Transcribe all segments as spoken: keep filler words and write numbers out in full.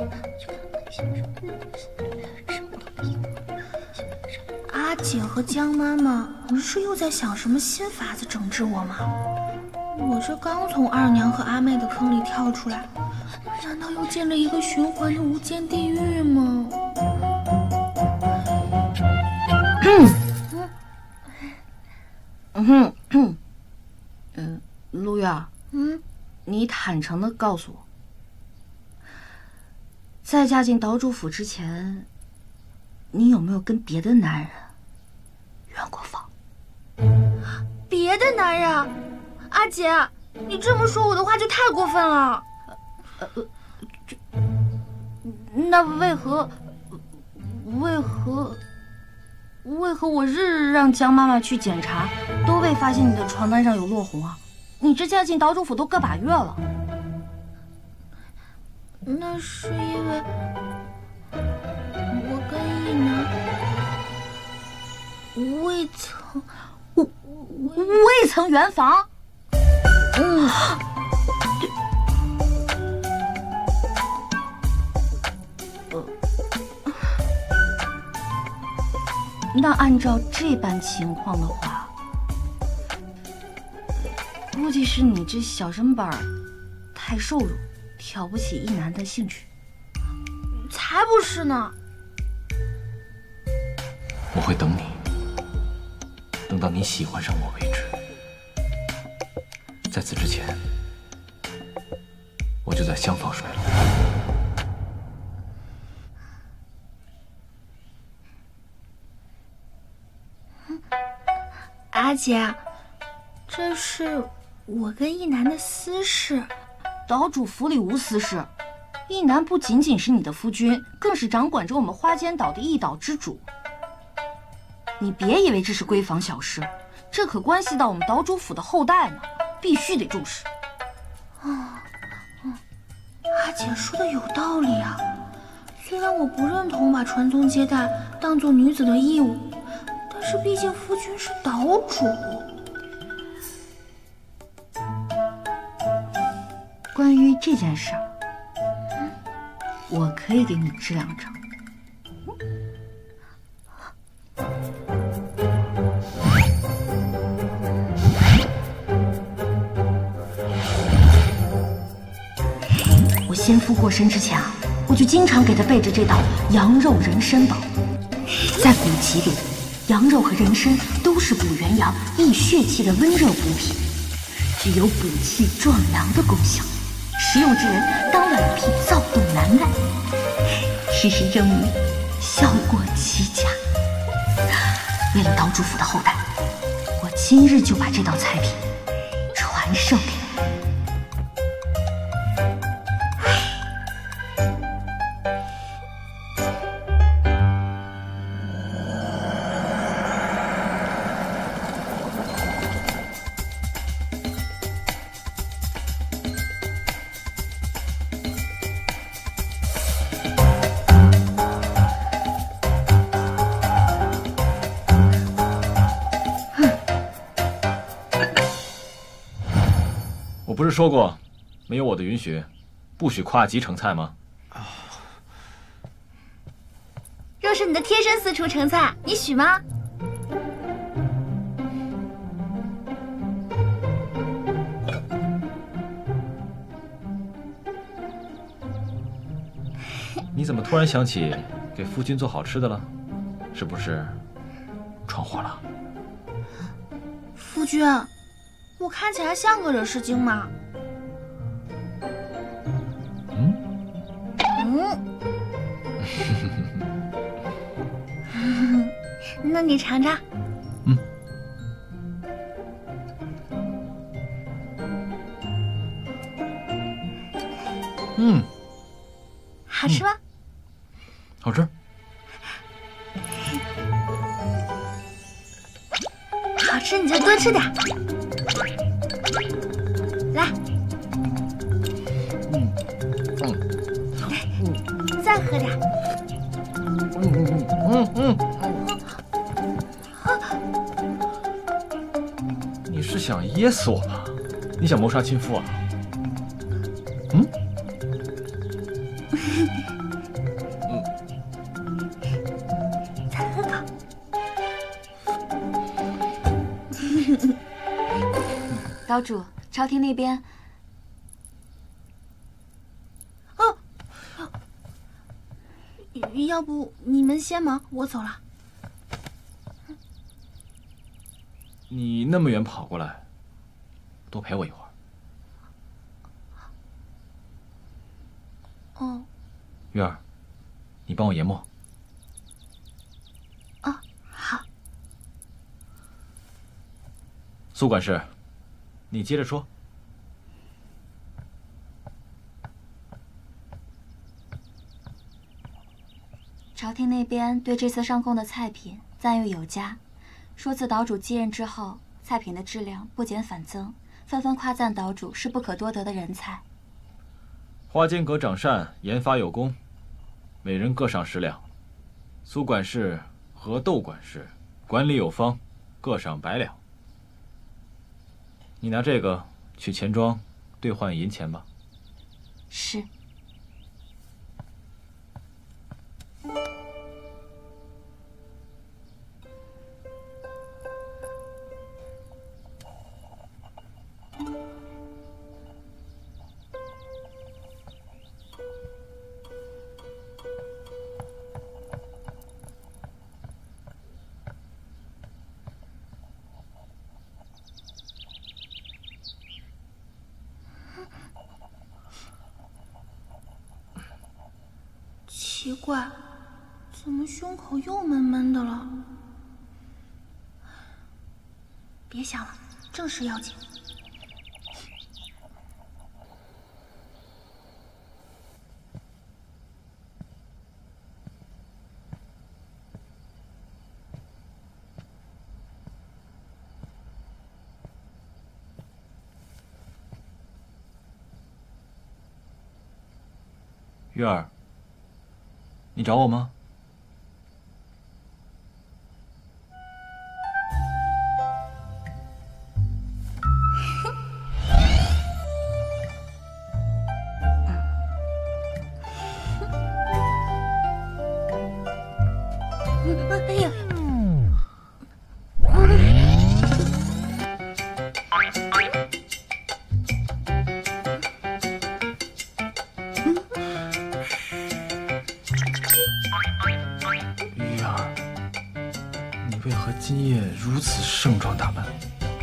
阿姐和江妈妈是又在想什么新法子整治我吗？我这刚从二娘和阿妹的坑里跳出来，难道又进了一个循环的无间地狱吗？ 嗯哼，嗯，嗯，陆月， 嗯， 你坦诚的告诉我，在嫁进岛主府之前，你有没有跟别的男人圆过房？ 别的男人？阿姐，你这么说我的话就太过分了。 呃呃，这，那为何，为何？为何我日日让江妈妈去检查，都未发现你的床单上有落红啊？你这嫁进岛主府都个把月了。 那是因为我跟一男未曾， 我未曾圆房。嗯。那按照这般情况的话，估计是你这小身板太瘦弱，挑不起一男的兴趣。 才不是呢！ 我会等你，等到你喜欢上我为止。在此之前，我就在厢房睡了。 阿姐，这是我跟一男的私事。 岛主府里无私事，一男不仅仅是你的夫君，更是掌管着我们花间岛的一岛之主。你别以为这是闺房小事，这可关系到我们岛主府的后代呢，必须得重视。 啊，嗯，阿姐说的有道理啊。虽然我不认同把传宗接代当做女子的义务，但是毕竟夫君是岛主。 关于这件事儿，嗯，我可以给你支两招。我先夫过身之前啊，我就经常给他备着这道羊肉人参煲。在古籍里，羊肉和人参都是补元阳、益血气的温热补品，具有补气壮阳的功效。食用之人当晚脾躁动难耐，事实证明效果奇佳。为了岛主府的后代，我今日就把这道菜品传授给你。 我不是说过，没有我的允许，不许跨级盛菜吗？ 若是你的贴身私厨盛菜，你许吗？ 你怎么突然想起给夫君做好吃的了？是不是闯祸了？ 夫君，我看起来像个惹事精吗？ 嗯嗯。那你尝尝。 嗯。嗯。 好吃吗？ 嗯、好吃。 好吃你就多吃点。来。 嗯嗯嗯。再喝点。 嗯嗯嗯嗯。你是想噎死我吧？你想谋杀亲夫啊？嗯。 岛主，朝廷那边…… 哦，要不你们先忙，我走了。 你那么远跑过来，多陪我一会儿。 哦， 玉儿，你帮我研墨。 哦，好。 苏管事，你接着说。 朝廷那边对这次上贡的菜品赞誉有加，说自岛主继任之后，菜品的质量不减反增，纷纷夸赞岛主是不可多得的人才。 花间阁掌膳，研发有功，每人各赏十两。苏管事和窦管事管理有方，各赏百两。你拿这个去钱庄兑换银钱吧。 是。 奇怪，怎么胸口又闷闷的了？别想了，正事要紧。 玉儿，你找我吗？ 哎呀！ 玉儿，你为何今夜如此盛装打扮？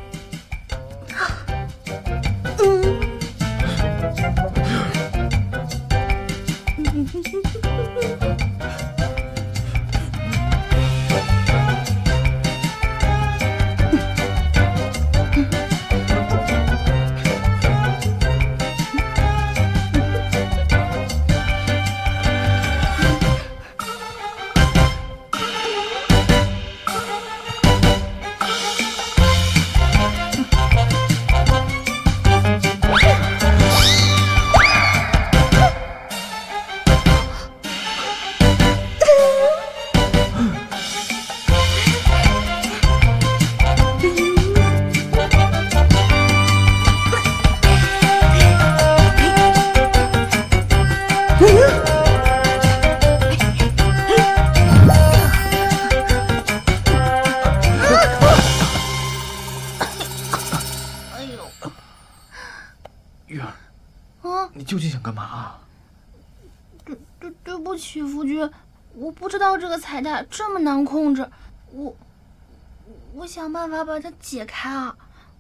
玉儿， 啊， 你究竟想干嘛啊？ 对对对不起，夫君，我不知道这个彩带这么难控制，我我想办法把它解开啊！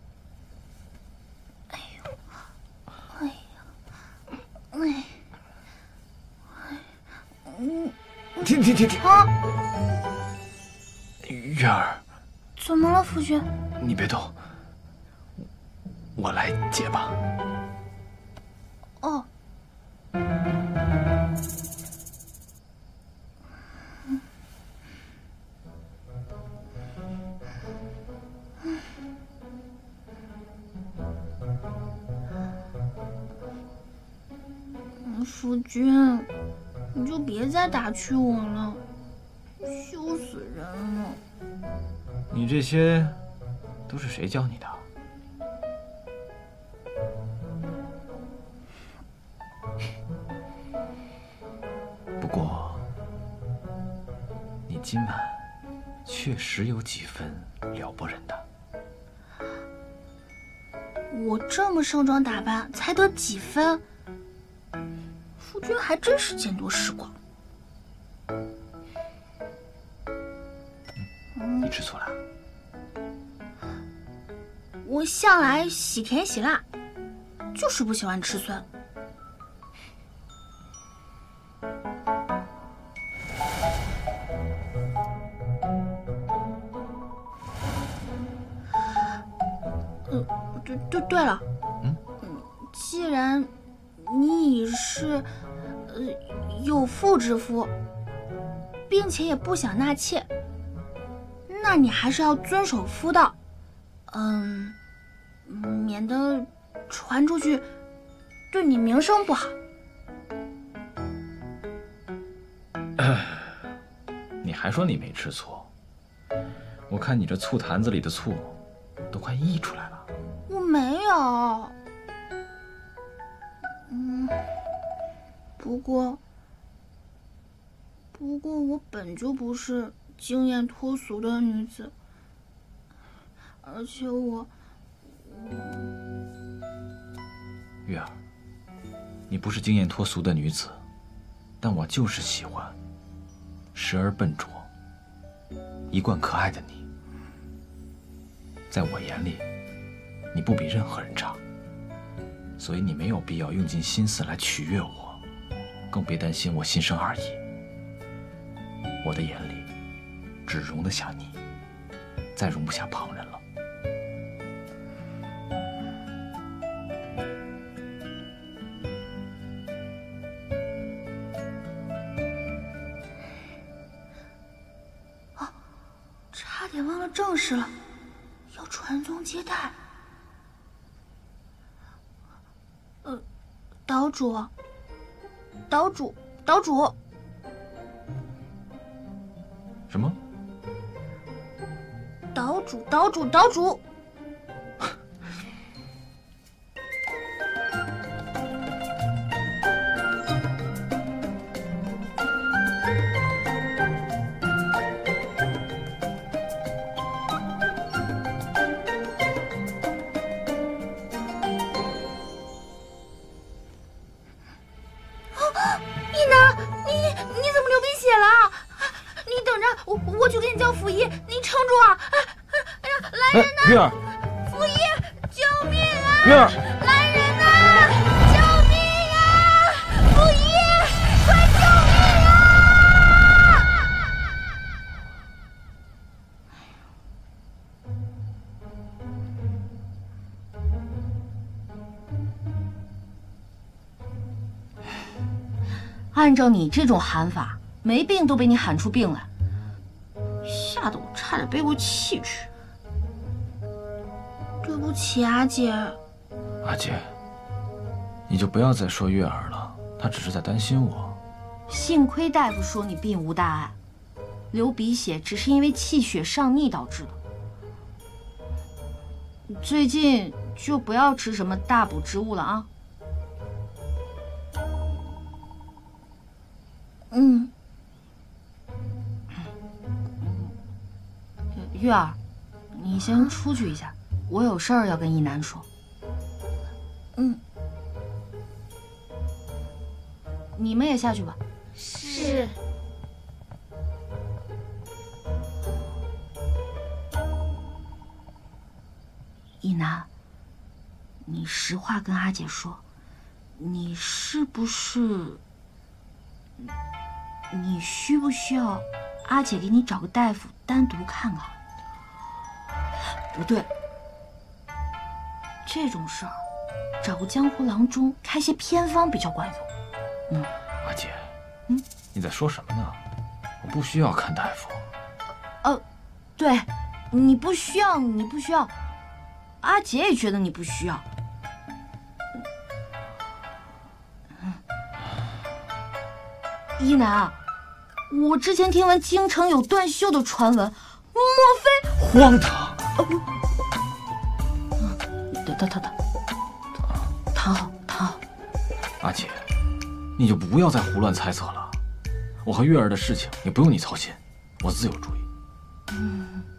哎呦，哎呀，哎，嗯， 停停停停！ 啊， 玉儿， 怎么了，夫君？ 你别动，我来解吧。 哦。夫君，你就别再打趣我了，羞死人了。 你这些都是谁教你的？ 不过，你今晚确实有几分了不人的。 我这么盛装打扮，才得几分？夫君还真是见多识广。 嗯，你吃醋了？ 我向来喜甜喜辣，就是不喜欢吃酸。呃，对对对了， 嗯， 既然你已是呃有妇之夫，并且也不想纳妾，那你还是要遵守妇道，嗯，免得传出去对你名声不好。 你还说你没吃醋？我看你这醋坛子里的醋都快溢出来了。 我没有。嗯，不过，不过我本就不是经验脱俗的女子，而且我， 月儿，你不是经验脱俗的女子，但我就是喜欢时而笨拙、一贯可爱的你。在我眼里，你不比任何人差，所以你没有必要用尽心思来取悦我，更别担心我心生二意。我的眼里只容得下你，再容不下旁人了。 哦，差点忘了正事了，要传宗接代。呃，岛主，岛主，岛主。 什么？ 岛主，岛主，岛主！一楠，你你怎么流鼻血了？你等着，我我去给你叫府医，你撑住啊！哎呀，来人呐！ 月儿， 府医，救命啊！ 月儿， 来人呐！救命啊！府医，快救命啊！ 按照你这种喊法，没病都被你喊出病来，吓得我差点背过气去。 对不起，阿姐。 阿姐，你就不要再说月儿了，她只是在担心我。 幸亏大夫说你并无大碍，流鼻血只是因为气血上逆导致的。最近就不要吃什么大补之物了啊。 嗯。 月儿，你先出去一下，我有事儿要跟一楠说。 嗯。 你们也下去吧。 是。 一楠，你实话跟阿姐说，你是不是？你需不需要阿姐给你找个大夫单独看看？不对，这种事儿找个江湖郎中开些偏方比较管用。嗯， 阿姐， 嗯， 你在说什么呢？我不需要看大夫。 呃，对，你不需要，你不需要。阿姐也觉得你不需要。嗯，一楠，我之前听闻京城有断袖的传闻，莫非？ 荒唐！ 等等等等，躺好躺好。 阿姐，你就不要再胡乱猜测了。 我和月儿的事情也不用你操心，我自有主意。 嗯。